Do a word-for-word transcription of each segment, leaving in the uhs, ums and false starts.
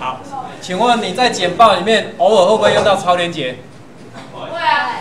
好，请问你在简报里面偶尔会不会用到超连结？ 会啊。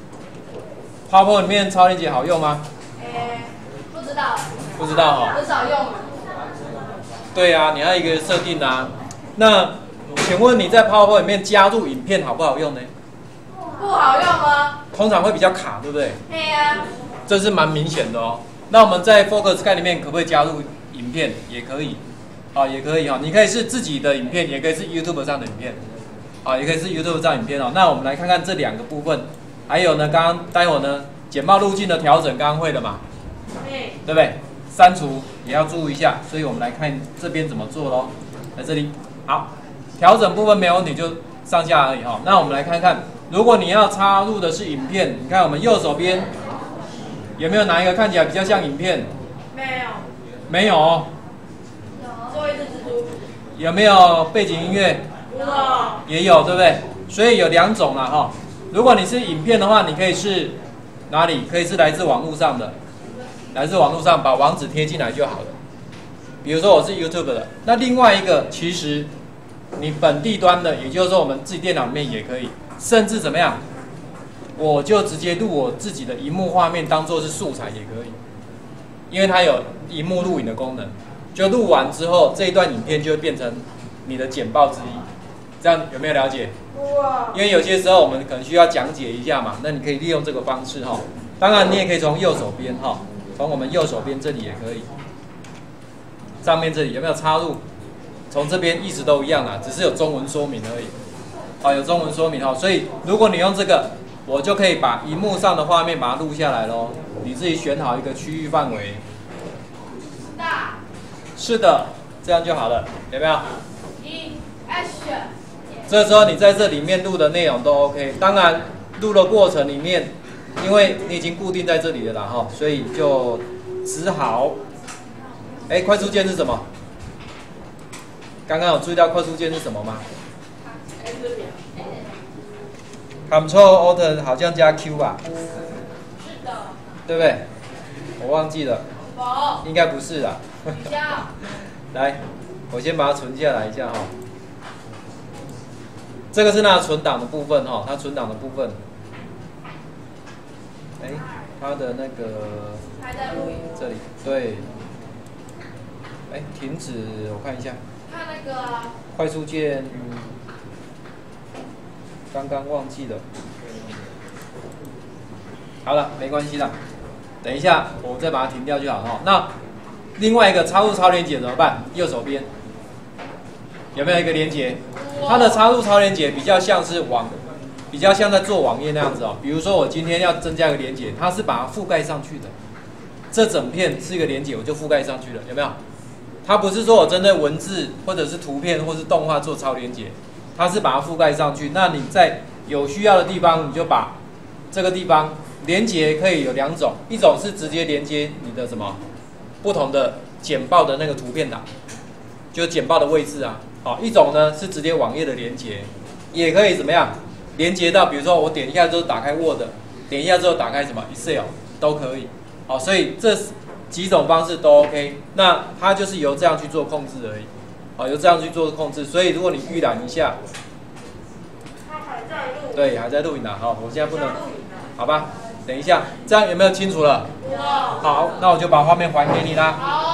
PowerPoint 里面超连结好用吗？ 诶，不知道。 不知道哈、 很少用。 对啊，你要一个设定啊。那请问你在 PowerPoint 里面加入影片好不好用呢？ 不好用吗？ 通常会比较卡，对不对？ 对呀。 这是蛮明显的哦。那我们在 Focus Sky 里面可不可以加入影片？也可以，啊，也可以哈。你可以是自己的影片，也可以是 YouTube 上的影片，啊，也可以是 YouTube 上的影片哦。那我们来看看这两个部分，还有呢，刚刚待会呢，简报路径的调整，刚刚会了嘛？ 对。 对不对？删除也要注意一下，所以我们来看这边怎么做咯。在这里，好，调整部分没有问题，就上下而已哈。那我们来看看，如果你要插入的是影片，你看我们右手边有没有哪一个看起来比较像影片？ 没有。 没有哦。 有。做一只蜘蛛。 有没有背景音乐？ 有。 也有，对不对？所以有两种啦哈。如果你是影片的话，你可以是哪里？可以是来自网络上的。来自网络上把网址贴进来就好了。比如说我是 YouTube 的，那另外一个其实你本地端的，也就是说我们自己电脑里面也可以，甚至怎么样，我就直接录我自己的荧幕画面当做是素材也可以，因为它有荧幕录影的功能。就录完之后，这一段影片就会变成你的简报之一。这样有没有了解？ 哇！ 因为有些时候我们可能需要讲解一下嘛，那你可以利用这个方式哈。当然你也可以从右手边哈。从我们右手边这里也可以，上面这里有没有插入？从这边一直都一样啦，只是有中文说明而已。好，有中文说明哈，所以如果你用这个，我就可以把荧幕上的画面把它录下来咯。你自己选好一个区域范围。 大。 是的，这样就好了，有没有？ 一 ，action。 这时候你在这里面录的内容都 OK， 当然录的过程里面。因为你已经固定在这里了啦哈，所以就只好，哎，快速键是什么？刚刚有注意到快速键是什么吗 ？Ctrl Alt 好像加 Q 吧？ 是的。 对不对？我忘记了。 否。 应该不是啦。 取消。 来，我先把它存下来一下哈。这个是它存档的部分哈，它存档的部分。哎，它的那个还在录影。 这里对，哎，停止，我看一下。 看那个。 快速键，刚刚忘记了。好了，没关系啦，等一下我再把它停掉就好了。那另外一个插入超连结怎么办？右手边有没有一个连结？它的插入超连结比较像是网。比较像在做网页那样子哦，比如说我今天要增加一个连结，它是把它覆盖上去的，这整片是一个连结，我就覆盖上去了，有没有？它不是说我针对文字或者是图片或是动画做超连结，它是把它覆盖上去。那你在有需要的地方，你就把这个地方连结可以有两种，一种是直接连接你的什么不同的简报的那个图片档，就是简报的位置啊，好，一种呢是直接网页的连结，也可以怎么样？连接到，比如说我点一下之后打开 Word， 点一下之后打开什么 Excel 都可以，好，所以这几种方式都 OK。那它就是由这样去做控制而已，好，由这样去做控制。所以如果你预览一下， 它还在录。 对，还在录影呢。好，我现在不能，好吧，等一下，这样有没有清楚了？ 有。 好，那我就把画面还给你啦。 好。